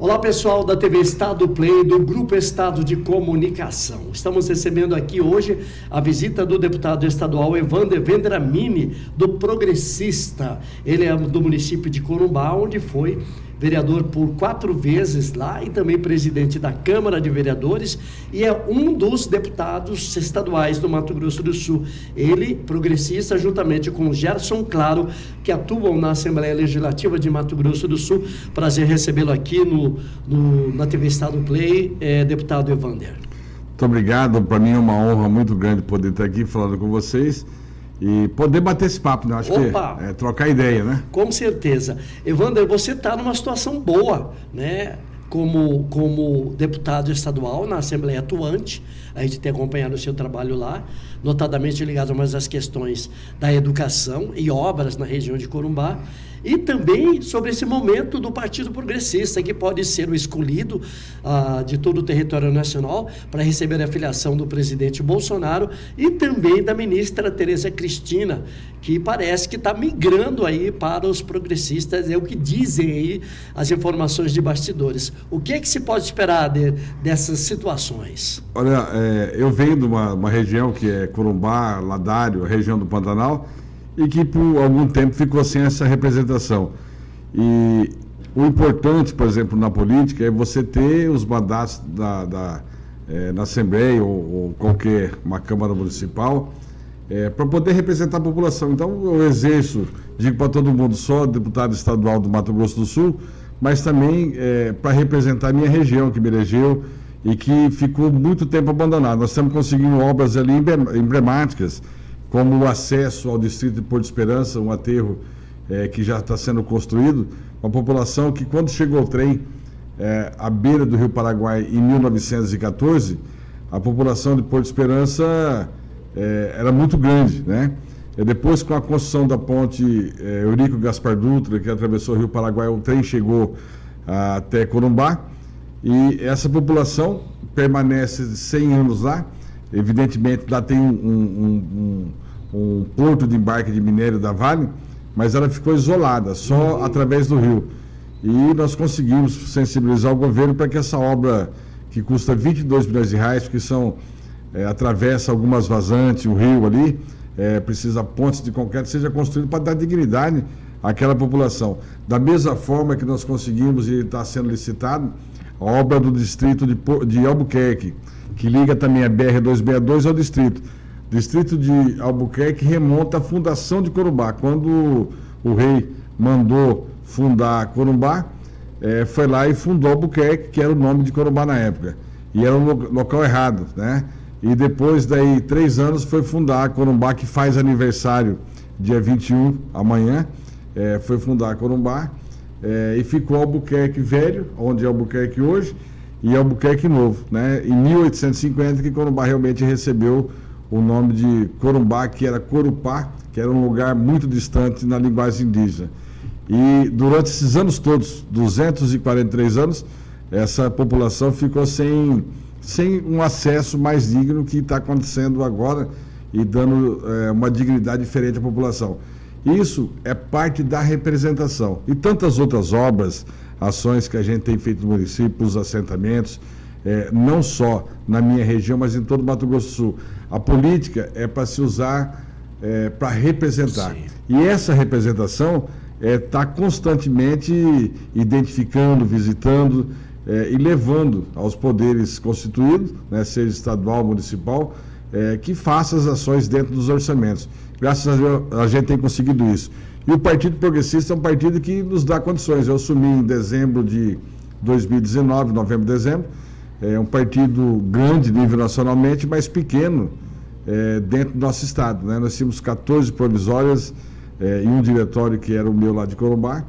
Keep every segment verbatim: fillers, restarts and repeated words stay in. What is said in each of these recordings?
Olá pessoal da T V Estado Play, do Grupo Estado de Comunicação. Estamos recebendo aqui hoje a visita do deputado estadual Evander Vendramini, do Progressista. Ele é do município de Corumbá, onde foi vereador por quatro vezes lá e também presidente da Câmara de Vereadores e é um dos deputados estaduais do Mato Grosso do Sul. Ele, progressista, juntamente com o Gerson Claro, que atuam na Assembleia Legislativa de Mato Grosso do Sul. Prazer recebê-lo aqui no, no, na T V Estado Play, é, deputado Evander. Muito obrigado, para mim é uma honra muito grande poder estar aqui falando com vocês e poder bater esse papo, né? Acho Opa. que é trocar ideia, né? Com certeza. Evander, você está numa situação boa, né? Como, como deputado estadual na Assembleia atuante, a gente tem acompanhado o seu trabalho lá, notadamente ligado a mais às questões da educação e obras na região de Corumbá, e também sobre esse momento do Partido Progressista, que pode ser o escolhido ah, de todo o território nacional para receber a filiação do presidente Bolsonaro e também da ministra Tereza Cristina, que parece que está migrando aí para os progressistas, é o que dizem aí as informações de bastidores. O que é que se pode esperar de, dessas situações? Olha, é, eu venho de uma, uma região que é Corumbá, Ladário, a região do Pantanal, e que por algum tempo ficou sem essa representação. E o importante, por exemplo, na política, é você ter os mandatos da, da, é, na Assembleia ou, ou qualquer uma Câmara Municipal é, para poder representar a população. Então, eu exerço, digo para todo mundo, só deputado estadual do Mato Grosso do Sul, mas também é, para representar a minha região, que me elegeu e que ficou muito tempo abandonada. Nós estamos conseguindo obras ali emblemáticas, como o acesso ao distrito de Porto Esperança, um aterro é, que já está sendo construído, uma população que, quando chegou o trem é, à beira do Rio Paraguai em mil novecentos e quatorze, a população de Porto Esperança é, era muito grande, né? E depois, com a construção da ponte é, Eurico Gaspar Dutra, que atravessou o Rio Paraguai, o trem chegou a, até Corumbá, e essa população permanece cem anos lá. Evidentemente, lá tem um, um, um, um porto de embarque de minério da Vale, mas ela ficou isolada, só através do rio. E nós conseguimos sensibilizar o governo para que essa obra, que custa vinte e dois milhões de reais, porque são, é, atravessa algumas vazantes, o rio ali, é, precisa pontes de concreto, seja construído para dar dignidade àquela população. Da mesma forma que nós conseguimos, e está sendo licitado, a obra do distrito de, de Albuquerque, que liga também a B R duzentos e sessenta e dois ao distrito. O distrito de Albuquerque remonta à fundação de Corumbá. Quando o rei mandou fundar Corumbá, é, foi lá e fundou Albuquerque, que era o nome de Corumbá na época. E era um local errado, né? E depois, daí, três anos, foi fundar Corumbá, que faz aniversário dia vinte e um, amanhã. É, foi fundar Corumbá é, e ficou Albuquerque Velho, onde é Albuquerque hoje, e Albuquerque Novo, né? Em mil oitocentos e cinquenta, que Corumbá realmente recebeu o nome de Corumbá, que era Corupá, que era um lugar muito distante na linguagem indígena. E durante esses anos todos, duzentos e quarenta e três anos, essa população ficou sem, sem um acesso mais digno que está acontecendo agora e dando é, uma dignidade diferente à população. Isso é parte da representação. E tantas outras obras, ações que a gente tem feito no município, os assentamentos, é, não só na minha região, mas em todo o Mato Grosso do Sul. A política é para se usar, é, para representar. Sim. E essa representação está é, constantemente identificando, visitando é, e levando aos poderes constituídos, né, seja estadual, municipal, é, que faça as ações dentro dos orçamentos. Graças a Deus, a gente tem conseguido isso. E o Partido Progressista é um partido que nos dá condições. Eu assumi em dezembro de dois mil e dezenove, novembro, dezembro. É um partido grande nível nacionalmente, mas pequeno é, dentro do nosso estado, né? Nós tínhamos quatorze provisórias é, e um diretório que era o meu lá de Corumbá.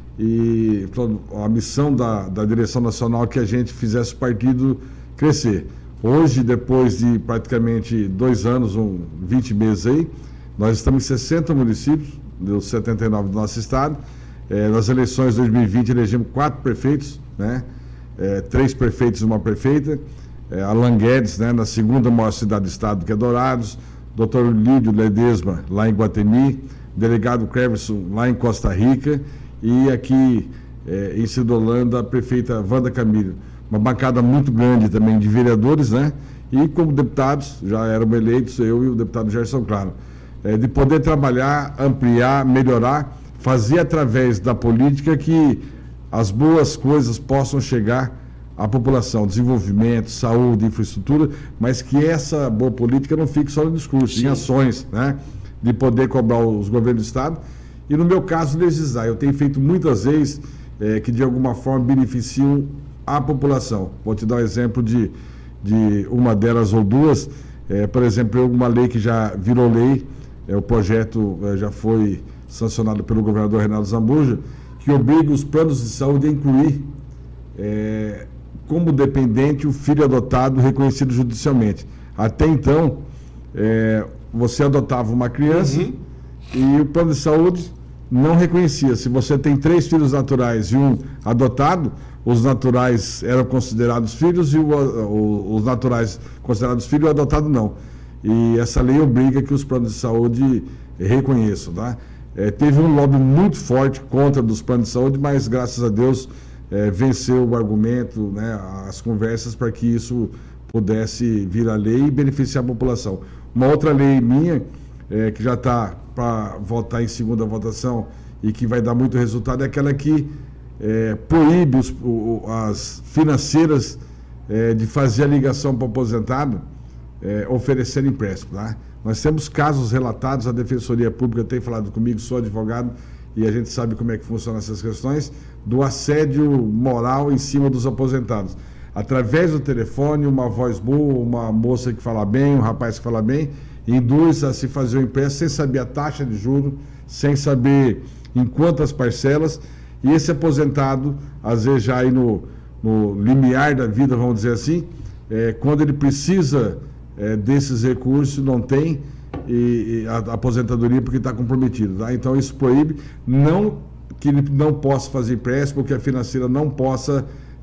E a missão da, da direção nacional é que a gente fizesse o partido crescer. Hoje, depois de praticamente dois anos, um, vinte meses aí, nós estamos em sessenta municípios, dos setenta e nove do nosso estado. É, nas eleições de dois mil e vinte, elegemos quatro prefeitos, né? É, três prefeitos e uma prefeita. É, Alan Guedes, né, na segunda maior cidade do estado, que é Dourados. doutor Lídio Ledesma, lá em Guatemi. Delegado Cleverson, lá em Costa Rica. E aqui é, em Cidolândia, a prefeita Wanda Camilo. Uma bancada muito grande também de vereadores, né? E como deputados, já eram eleitos, eu e o deputado Gerson Claro. É, de poder trabalhar, ampliar, melhorar, fazer através da política que as boas coisas possam chegar à população, desenvolvimento, saúde, infraestrutura, mas que essa boa política não fique só no discurso, Sim. em ações, né? De poder cobrar os governos do Estado e, no meu caso, legislar. Eu tenho feito muitas vezes é, que, de alguma forma, beneficiam a população. Vou te dar um exemplo de, de uma delas ou duas. É, por exemplo, uma lei que já virou lei, é, o projeto é, já foi sancionado pelo governador Reinaldo Zambuja, que obriga os planos de saúde a incluir é, como dependente o filho adotado reconhecido judicialmente. Até então, é, você adotava uma criança uhum. e o plano de saúde não reconhecia. Se você tem três filhos naturais e um adotado, os naturais eram considerados filhos e o, o, os naturais considerados filhos e o adotado não. E essa lei obriga que os planos de saúde reconheçam, tá? É, teve um lobby muito forte contra dos planos de saúde, mas graças a Deus é, venceu o argumento, né, as conversas para que isso pudesse vir a lei e beneficiar a população. Uma outra lei minha, é, que já está para votar em segunda votação e que vai dar muito resultado, é aquela que é, proíbe os, o, as financeiras é, de fazer a ligação para o aposentado é, oferecer empréstimo, tá? Nós temos casos relatados, a Defensoria Pública tem falado comigo, sou advogado, e a gente sabe como é que funcionam essas questões, do assédio moral em cima dos aposentados. Através do telefone, uma voz boa, uma moça que fala bem, um rapaz que fala bem, induz a se fazer o empréstimo sem saber a taxa de juros, sem saber em quantas parcelas, e esse aposentado, às vezes já aí no, no limiar da vida, vamos dizer assim, é, quando ele precisa é, desses recursos, não tem e, e a, a aposentadoria porque está comprometido, tá? Então isso proíbe, não que ele não possa fazer empréstimo, que a financeira não possa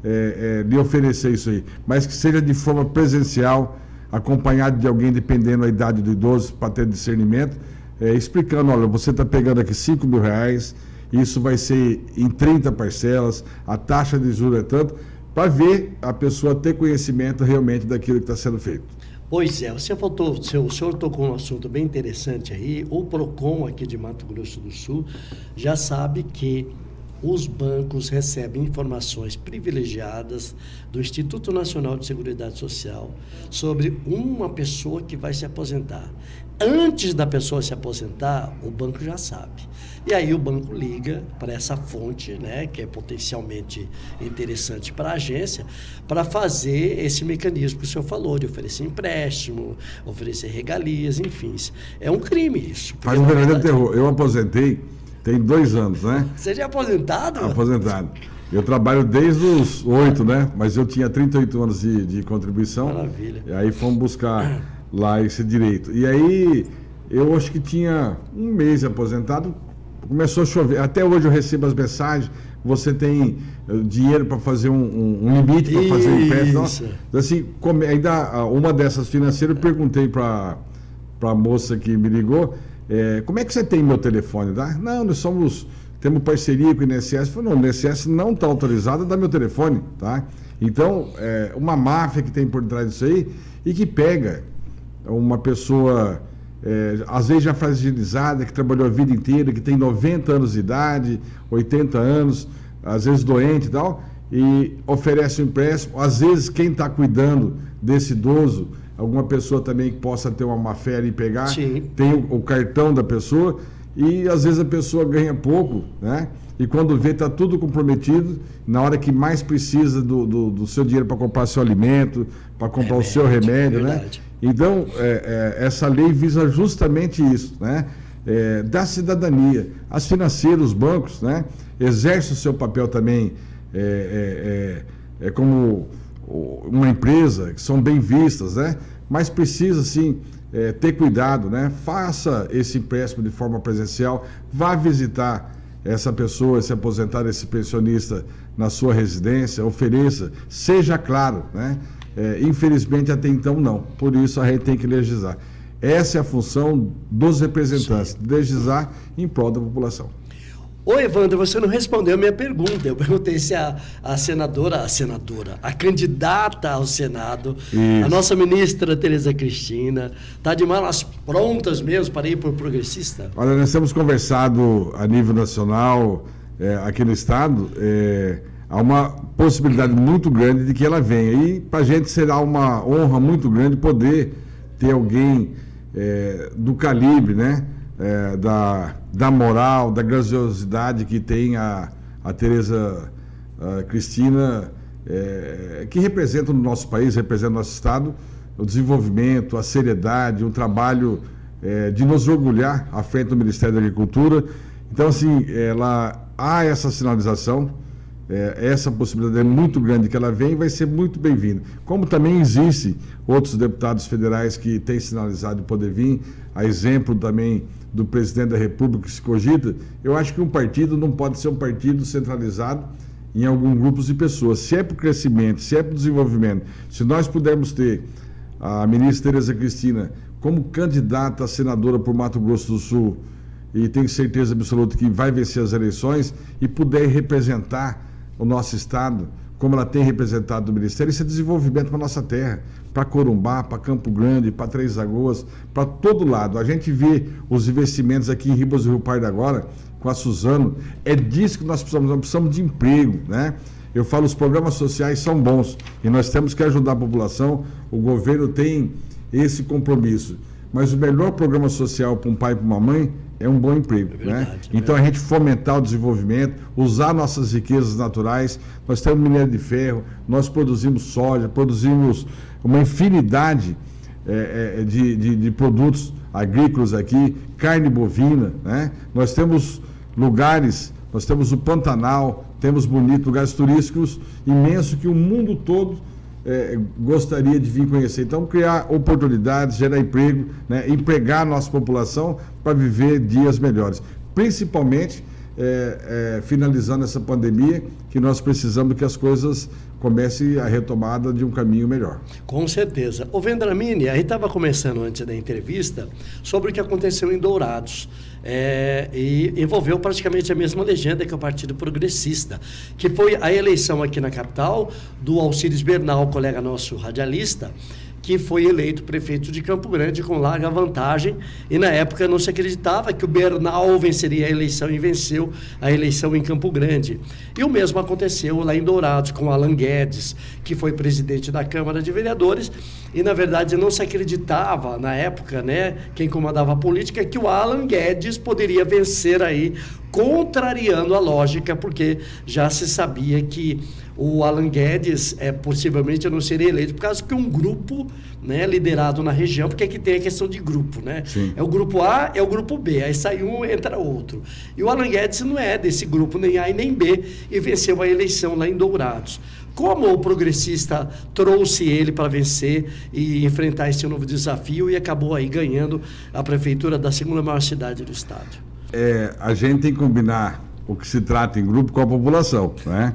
é, é, lhe oferecer isso aí, mas que seja de forma presencial, acompanhado de alguém, dependendo da idade do idoso, para ter discernimento, é, explicando, olha, você está pegando aqui cinco mil reais, isso vai ser em trinta parcelas, a taxa de juros é tanto, para ver a pessoa ter conhecimento realmente daquilo que está sendo feito. Pois é, você faltou, o senhor, o senhor tocou um assunto bem interessante aí. O PROCON aqui de Mato Grosso do Sul já sabe que os bancos recebem informações privilegiadas do Instituto Nacional de Seguridade Social sobre uma pessoa que vai se aposentar. Antes da pessoa se aposentar, o banco já sabe. E aí o banco liga para essa fonte, né, que é potencialmente interessante para a agência, para fazer esse mecanismo que o senhor falou, de oferecer empréstimo, oferecer regalias, enfim. É um crime isso. Faz um verdadeiro terror. Eu aposentei tem dois anos, né? Você já é aposentado? Aposentado. Eu trabalho desde os oito, né? Mas eu tinha trinta e oito anos de, de contribuição. Maravilha. E aí fomos buscar lá esse direito. E aí, eu acho que tinha um mês aposentado, começou a chover. Até hoje eu recebo as mensagens, você tem uh, dinheiro para fazer um, um, um limite para fazer um empréstimo. Então, assim, como, ainda uma dessas financeiras, eu perguntei para a moça que me ligou, é, como é que você tem meu telefone? Tá? Não, nós somos, temos parceria com o I N S S. Eu falei, não, o I N S S não está autorizado a dar meu telefone, tá? Então, é uma máfia que tem por trás disso aí e que pega uma pessoa, é, às vezes já fragilizada, que trabalhou a vida inteira, que tem noventa anos de idade, oitenta anos, às vezes doente e tal, e oferece um empréstimo. Às vezes, quem está cuidando desse idoso, alguma pessoa também que possa ter uma má-fé e pegar, Sim. tem o, o cartão da pessoa, e às vezes a pessoa ganha pouco, né? E quando vê, está tudo comprometido, na hora que mais precisa do, do, do seu dinheiro para comprar seu alimento, para comprar remédio, o seu remédio, verdade. Né? Então, é, é, essa lei visa justamente isso, né? É, da cidadania. As financeiras, os bancos, né? Exercem o seu papel também é, é, é, é como uma empresa, que são bem vistas, né? Mas precisa, sim, é, ter cuidado, né? Faça esse empréstimo de forma presencial, vá visitar essa pessoa, esse aposentado, esse pensionista na sua residência, ofereça, seja claro, né? É, infelizmente, até então, não. Por isso, a gente tem que legislar. Essa é a função dos representantes, Sim. legislar em prol da população. Ô, Evandro, você não respondeu a minha pergunta. Eu perguntei se a, a senadora, a senadora, a candidata ao Senado, Isso. a nossa ministra Tereza Cristina, está de malas prontas mesmo para ir para o progressista? Olha, nós temos conversado a nível nacional, é, aqui no Estado, é, há uma possibilidade muito grande de que ela venha. E para a gente será uma honra muito grande poder ter alguém é, do calibre, né? É, da, da moral, da grandiosidade que tem a, a Tereza a Cristina, é, que representa no nosso país, representa o nosso Estado, o desenvolvimento, a seriedade, um trabalho é, de nos orgulhar à frente do Ministério da Agricultura. Então, assim, ela, há essa sinalização, é, essa possibilidade é muito grande que ela venha e vai ser muito bem-vinda. Como também existe outros deputados federais que têm sinalizado poder vir, a exemplo também do presidente da República que se cogita, eu acho que um partido não pode ser um partido centralizado em alguns grupos de pessoas. Se é para o crescimento, se é para o desenvolvimento, se nós pudermos ter a ministra Tereza Cristina como candidata a senadora por Mato Grosso do Sul, e tenho certeza absoluta que vai vencer as eleições, e puder representar o nosso Estado, como ela tem representado o Ministério, isso é desenvolvimento para a nossa terra, para Corumbá, para Campo Grande, para Três Lagoas, para todo lado. A gente vê os investimentos aqui em Ribas do Rio Pardo agora, com a Suzano, é disso que nós precisamos, nós precisamos de emprego, né? Eu falo, os programas sociais são bons e nós temos que ajudar a população, o governo tem esse compromisso, mas o melhor programa social para um pai e para uma mãe é um bom emprego, é verdade, né? É então a gente fomentar o desenvolvimento, usar nossas riquezas naturais. Nós temos minério de ferro, nós produzimos soja, produzimos uma infinidade é, é, de, de, de produtos agrícolas aqui, carne bovina, né? Nós temos lugares, nós temos o Pantanal, temos bonitos lugares turísticos imensos que o mundo todo É, gostaria de vir conhecer. Então, criar oportunidades, gerar emprego, né, empregar a nossa população para viver dias melhores. Principalmente, é, é, finalizando essa pandemia, que nós precisamos que as coisas comecem a retomada de um caminho melhor. Com certeza. Ô Vendramini, a gente estava começando antes da entrevista sobre o que aconteceu em Dourados. É, e envolveu praticamente a mesma legenda que o Partido Progressista, que foi a eleição aqui na capital do Alcides Bernal, colega nosso radialista, que foi eleito prefeito de Campo Grande com larga vantagem, e na época não se acreditava que o Bernal venceria a eleição, e venceu a eleição em Campo Grande. E o mesmo aconteceu lá em Dourados com Alan Guedes, que foi presidente da Câmara de Vereadores, e na verdade não se acreditava na época, né, quem comandava a política, que o Alan Guedes poderia vencer aí, contrariando a lógica, porque já se sabia que o Alan Guedes é, possivelmente não seria eleito por causa que um grupo, né, liderado na região, porque aqui tem a questão de grupo, né? Sim. É o grupo A, é o grupo B, aí sai um, entra outro. E o Alan Guedes não é desse grupo, nem A e nem B, e venceu a eleição lá em Dourados. Como o progressista trouxe ele para vencer e enfrentar esse novo desafio e acabou aí ganhando a prefeitura da segunda maior cidade do estado? É, a gente tem que combinar o que se trata em grupo com a população, né?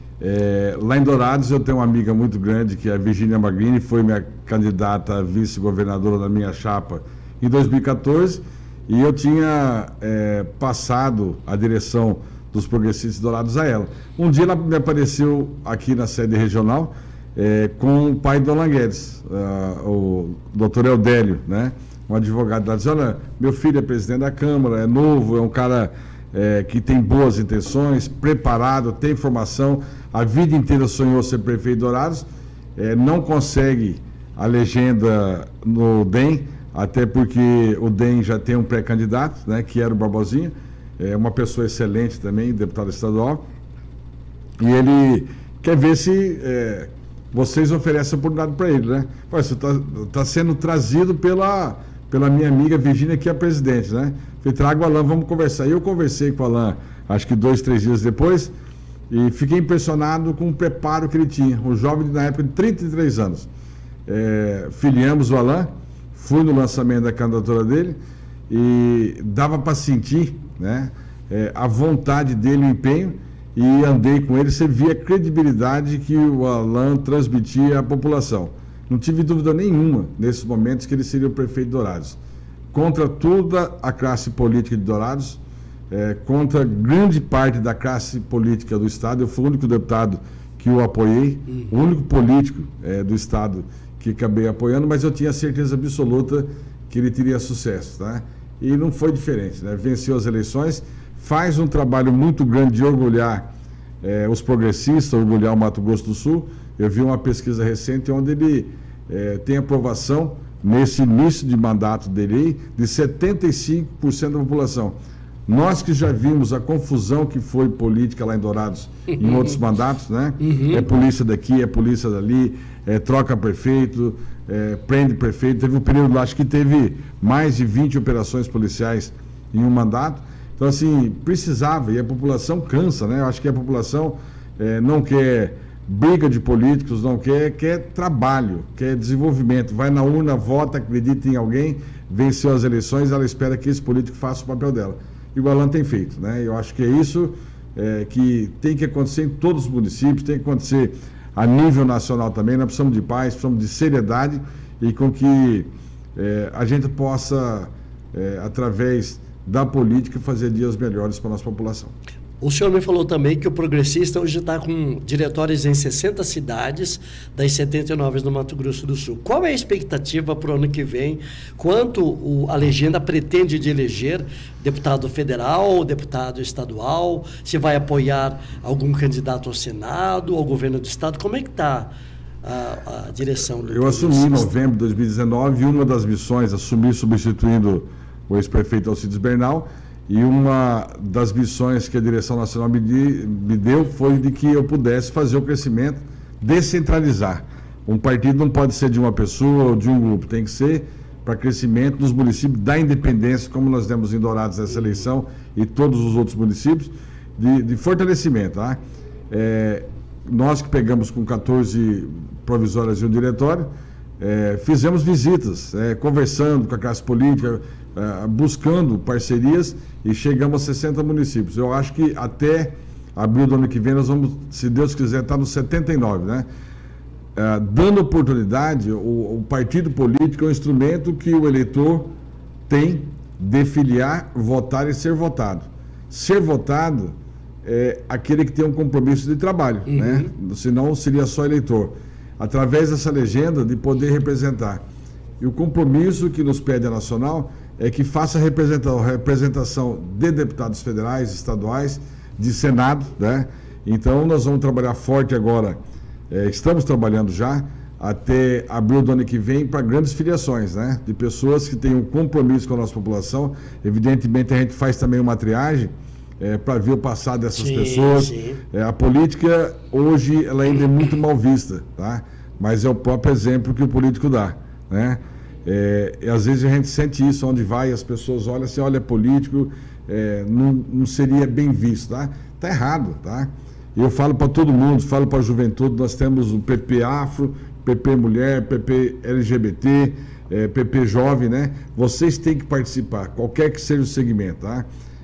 É, lá em Dourados eu tenho uma amiga muito grande que é a Virgínia Magrini, foi minha candidata a vice-governadora da minha chapa em dois mil e quatorze, e eu tinha é, passado a direção dos progressistas de Dourados a ela. Um dia ela me apareceu aqui na sede regional é, com o pai do Alan Guedes, uh, o doutor Eudélio, né? Um advogado lá, disse: olha, meu filho é presidente da Câmara, é novo, é um cara é, que tem boas intenções, preparado, tem formação, a vida inteira sonhou ser prefeito de Dourados, é, não consegue a legenda no D E M, até porque o D E M já tem um pré-candidato, né, que era o Barbosinha, é uma pessoa excelente também, deputado estadual, e ele quer ver se é, vocês oferecem oportunidade para ele, né? Você está tá sendo trazido pela, pela minha amiga Virgínia, que é a presidente, né? Falei, traga o Alan, vamos conversar. E eu conversei com o Alan, acho que dois, três dias depois, e fiquei impressionado com o preparo que ele tinha. Um jovem, na época, de trinta e três anos. É, filiamos o Alan, fui no lançamento da candidatura dele, e dava para sentir, né, é, a vontade dele, o empenho, e andei com ele, você via a credibilidade que o Alan transmitia à população. Não tive dúvida nenhuma, nesses momentos, que ele seria o prefeito de Dourados. Contra toda a classe política de Dourados, é, contra grande parte da classe política do Estado. Eu fui o único deputado que o apoiei, uhum. o único político é, do Estado que acabei apoiando, mas eu tinha certeza absoluta que ele teria sucesso, tá? E não foi diferente, né? Venceu as eleições, faz um trabalho muito grande de orgulhar é, os progressistas, orgulhar o Mato Grosso do Sul. Eu vi uma pesquisa recente onde ele é, tem aprovação, nesse início de mandato dele, de setenta e cinco por cento da população. Nós que já vimos a confusão que foi política lá em Dourados, em outros mandatos, né? Uhum. É polícia daqui, é polícia dali, é troca prefeito, é, prende prefeito. Teve um período lá, acho que teve mais de vinte operações policiais em um mandato. Então, assim, precisava, e a população cansa, né? Eu acho que a população é, não quer briga de políticos, não quer, quer trabalho, quer desenvolvimento. Vai na urna, vota, acredita em alguém, venceu as eleições, ela espera que esse político faça o papel dela. E o Alan tem feito, né? Eu acho que é isso é, que tem que acontecer em todos os municípios, tem que acontecer a nível nacional também. Nós precisamos de paz, precisamos de seriedade e com que é, a gente possa, é, através da política, fazer dias melhores para a nossa população. O senhor me falou também que o Progressista hoje está com diretórios em sessenta cidades, das setenta e nove no Mato Grosso do Sul. Qual é a expectativa para o ano que vem? Quanto o, a legenda pretende de eleger deputado federal, deputado estadual? Se vai apoiar algum candidato ao Senado, ao governo do Estado? Como é que está a, a direção do Eu assumi em novembro de dois mil e dezenove, e uma das missões, assumi substituindo o ex-prefeito Alcides Bernal. E uma das missões que a direção nacional me, di, me deu foi de que eu pudesse fazer o crescimento, descentralizar. Um partido não pode ser de uma pessoa ou de um grupo, tem que ser para crescimento nos municípios da independência, como nós demos em Dourados nessa eleição e todos os outros municípios, de, de fortalecimento. Tá? É, nós que pegamos com quatorze provisórias e um diretório, é, fizemos visitas, é, conversando com a classe política, é, buscando parcerias e chegamos a sessenta municípios. Eu acho que até abril do ano que vem nós vamos, se Deus quiser, estar nos setenta e nove, né? É, dando oportunidade, o, o partido político é um instrumento que o eleitor tem de filiar, votar e ser votado. Ser votado é aquele que tem um compromisso de trabalho, uhum. né? Senão seria só eleitor. Através dessa legenda de poder representar. E o compromisso que nos pede a Nacional é que faça representação, representação de deputados federais, estaduais, de Senado, né? Então nós vamos trabalhar forte agora, é, estamos trabalhando já, até abril do ano que vem, para grandes filiações, né? De pessoas que têm um compromisso com a nossa população. Evidentemente a gente faz também uma triagem, É, para ver o passado dessas sim, pessoas. Sim. É, a política, hoje, ela ainda é muito mal vista, tá? Mas é o próprio exemplo que o político dá, né? É, e às vezes a gente sente isso, onde vai, as pessoas olham assim, olha, político, é, não, não seria bem visto, tá? Tá errado, tá? E eu falo para todo mundo, falo para a juventude, nós temos o P P Afro, P P Mulher, P P L G B T, é, P P Jovem, né? Vocês têm que participar, qualquer que seja o segmento, tá?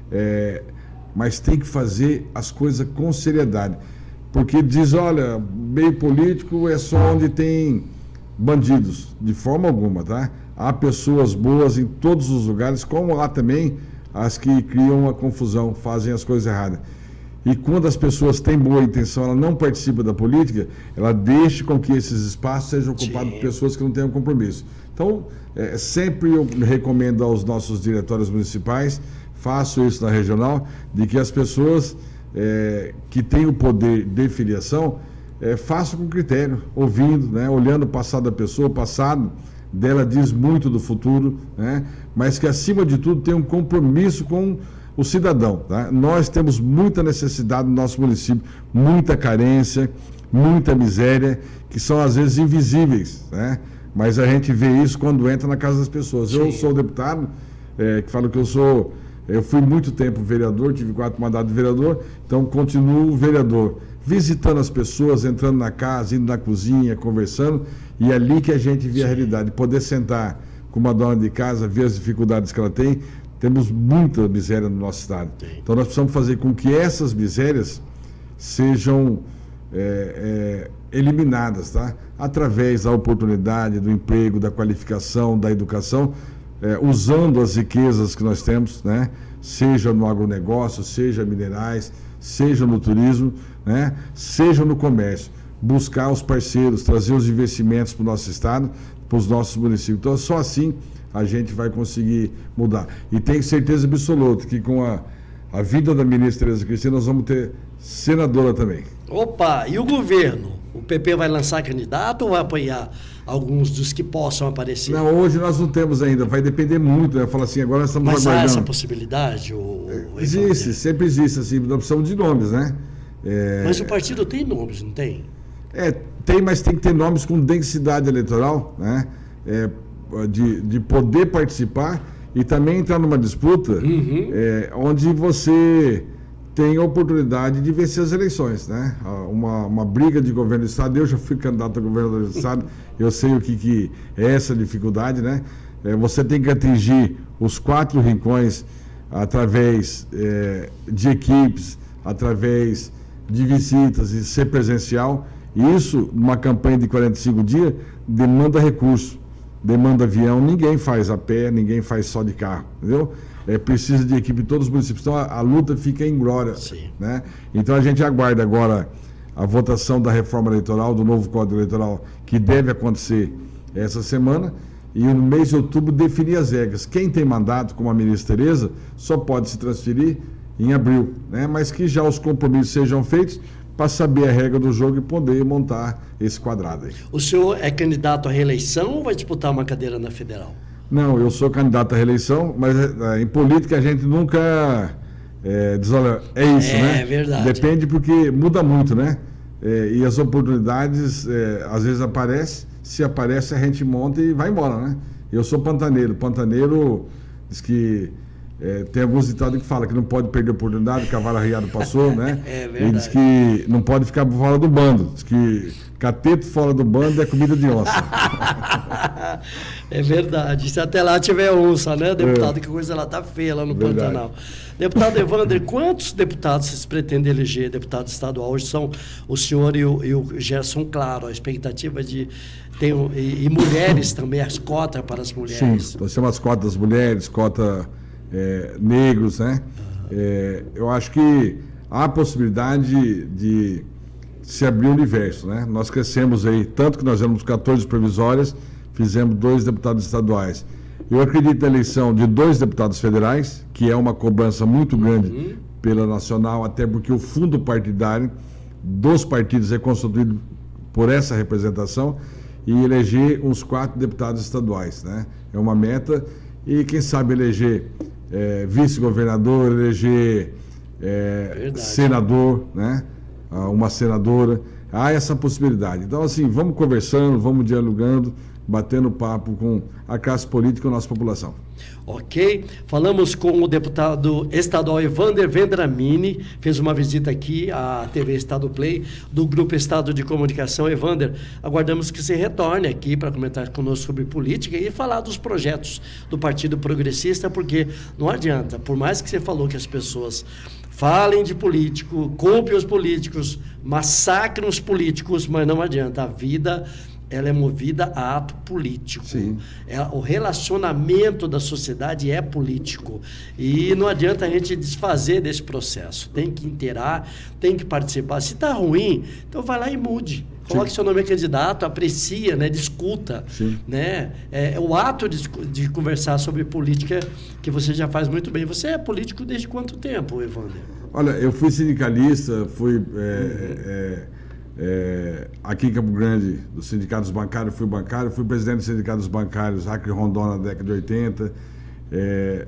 É, mas tem que fazer as coisas com seriedade. Porque diz, olha, meio político é só onde tem bandidos. De forma alguma, tá? Há pessoas boas em todos os lugares, como há também as que criam a confusão, fazem as coisas erradas. E quando as pessoas têm boa intenção, ela não participa da política, ela deixa com que esses espaços sejam ocupados Sim. por pessoas que não tenham compromisso. Então, é, sempre eu recomendo aos nossos diretórios municipais, faço isso na regional, de que as pessoas é, que têm o poder de filiação, é, façam com critério, ouvindo, né, olhando o passado da pessoa, o passado dela diz muito do futuro, né, mas que acima de tudo tem um compromisso com o cidadão. Tá? Nós temos muita necessidade no nosso município, muita carência, muita miséria, que são às vezes invisíveis, né? Mas a gente vê isso quando entra na casa das pessoas. Sim. Eu sou deputado, é, que falo que eu sou... Eu fui muito tempo vereador, tive quatro mandatos de vereador, então continuo vereador, visitando as pessoas, entrando na casa, indo na cozinha, conversando, e é ali que a gente vê Sim. a realidade, poder sentar com uma dona de casa, ver as dificuldades que ela tem. Temos muita miséria no nosso estado. Sim. Então nós precisamos fazer com que essas misérias sejam é, é, eliminadas, tá? Através da oportunidade, do emprego, da qualificação, da educação. é, usando as riquezas que nós temos, né? Seja no agronegócio, seja minerais, seja no turismo, né? Seja no comércio. Buscar os parceiros, trazer os investimentos para o nosso estado, para os nossos municípios. Então, só assim a gente vai conseguir mudar. E tenho certeza absoluta que com a, a vida da ministra Tereza Cristina, nós vamos ter senadora também. Opa, e o governo? O P P vai lançar candidato ou vai apoiar alguns dos que possam aparecer? Não, hoje nós não temos ainda, vai depender muito, né? Fala assim, agora nós estamos Mas aguardando. há essa possibilidade? O, o existe, Evander? sempre existe, assim, nós precisamos de nomes, né? É... Mas o partido tem nomes, não tem? É, tem, mas tem que ter nomes com densidade eleitoral, né? É, de, de poder participar e também entrar numa disputa uhum. é, onde você tem a oportunidade de vencer as eleições, né? Uma, uma briga de governo do Estado, eu já fui candidato a governador do Estado, eu sei o que, que é essa dificuldade, né? É, você tem que atingir os quatro rincões através é, de equipes, através de visitas e ser presencial. Isso, numa campanha de quarenta e cinco dias, demanda recurso, demanda avião, ninguém faz a pé, ninguém faz só de carro, entendeu? É, precisa de equipe em todos os municípios, então a, a luta fica em glória, né? Então a gente aguarda agora a votação da reforma eleitoral, do novo Código Eleitoral, que deve acontecer essa semana, e no mês de outubro definir as regras. Quem tem mandato, como a ministra Tereza, só pode se transferir em abril, né? Mas que já os compromissos sejam feitos para saber a regra do jogo e poder montar esse quadrado aí. O senhor é candidato à reeleição ou vai disputar uma cadeira na federal? Não, eu sou candidato à reeleição, mas é, em política a gente nunca é, diz, olha, é isso, é, né? É verdade. Depende porque muda muito, né? É, e as oportunidades é, às vezes aparecem, se aparece a gente monta e vai embora, né? Eu sou pantaneiro, pantaneiro diz que É, tem alguns ditados que falam que não pode perder a oportunidade, o cavalo arriado passou, né? É verdade. E diz que não pode ficar fora do bando. Diz que cateto fora do bando é comida de onça. É verdade. Se até lá tiver onça, né, deputado? É. Que coisa lá tá feia lá no verdade. Pantanal. Deputado Evander, quantos deputados vocês pretendem eleger, deputado estadual? Hoje são o senhor e o, e o Gerson Claro. A expectativa de... Tem, e, e mulheres também, as cotas para as mulheres. Sim, nós temos as cotas das mulheres, cota... É, negros, né? É, eu acho que há a possibilidade de se abrir o universo, né? Nós crescemos aí, tanto que nós éramos quatorze provisórias, fizemos dois deputados estaduais. Eu acredito na eleição de dois deputados federais, que é uma cobrança muito grande uhum. pela nacional, até porque o fundo partidário dos partidos é constituído por essa representação, e eleger uns quatro deputados estaduais, né? É uma meta, e quem sabe eleger É, vice-governador, eleger é, senador, né? Uma senadora, há essa possibilidade. Então, assim, vamos conversando, vamos dialogando, batendo papo com a classe política e com a nossa população. Ok, falamos com o deputado estadual Evander Vendramini, fez uma visita aqui à T V Estado Play, do Grupo Estado de Comunicação. Evander, aguardamos que você retorne aqui para comentar conosco sobre política e falar dos projetos do Partido Progressista, porque não adianta, por mais que você falou que as pessoas falem de político, culpem os políticos, massacrem os políticos, mas não adianta, a vida... ela é movida a ato político. Sim. É, o relacionamento da sociedade é político. E não adianta a gente desfazer desse processo. Tem que inteirar, tem que participar. Se está ruim, então vai lá e mude. Coloque Sim. seu nome a candidato, aprecia, né, discuta. Sim. Né? É, o ato de, de conversar sobre política que você já faz muito bem. Você é político desde quanto tempo, Evander? Olha, eu fui sindicalista, fui... É, é... É, aqui em Campo Grande, dos sindicatos bancários, fui bancário, fui presidente dos sindicatos bancários Acre e Rondon na década de oitenta, é,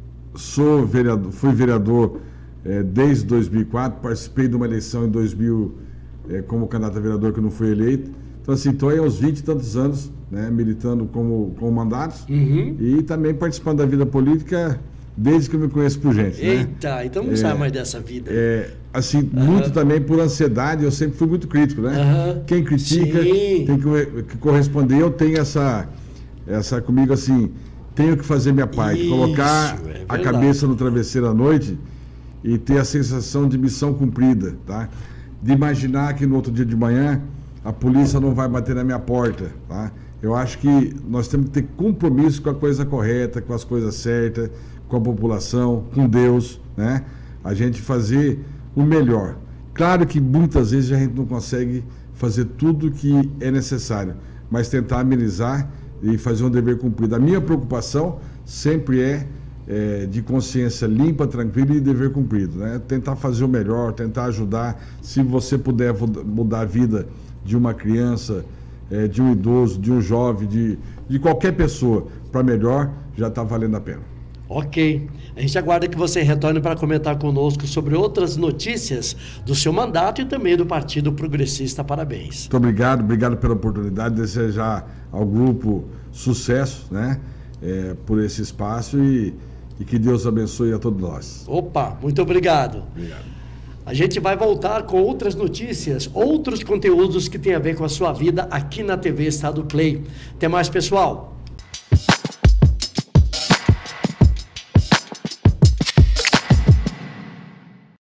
sou vereador, fui vereador é, desde dois mil e quatro, participei de uma eleição em dois mil é, como candidato a vereador que não fui eleito, então assim, estou aí há uns vinte e tantos anos, né, militando como, como mandatos uhum. e também participando da vida política desde que eu me conheço por gente. Eita, né? então não é, sabe mais dessa vida. É, assim, uhum. muito também por ansiedade, eu sempre fui muito crítico, né? Uhum. Quem critica Sim. tem que, que corresponder. Eu tenho essa, essa comigo assim, tenho que fazer minha parte, Isso, colocar é a cabeça no travesseiro à noite e ter a sensação de missão cumprida, tá? De imaginar que no outro dia de manhã a polícia não vai bater na minha porta, tá? Eu acho que nós temos que ter compromisso com a coisa correta, com as coisas certas, com a população, com Deus, né? A gente fazer o melhor. Claro que muitas vezes a gente não consegue fazer tudo que é necessário, mas tentar amenizar e fazer um dever cumprido. A minha preocupação sempre é, é de consciência limpa, tranquila e dever cumprido, né? Tentar fazer o melhor, tentar ajudar. Se você puder mudar a vida de uma criança, é, de um idoso, de um jovem, de, de qualquer pessoa para melhor, já está valendo a pena. Ok. A gente aguarda que você retorne para comentar conosco sobre outras notícias do seu mandato e também do Partido Progressista. Parabéns. Muito obrigado, obrigado pela oportunidade de desejar ao grupo sucesso, né, é, por esse espaço e, e que Deus abençoe a todos nós. Opa, muito obrigado. Obrigado. A gente vai voltar com outras notícias, outros conteúdos que têm a ver com a sua vida aqui na T V Estado Play. Até mais, pessoal.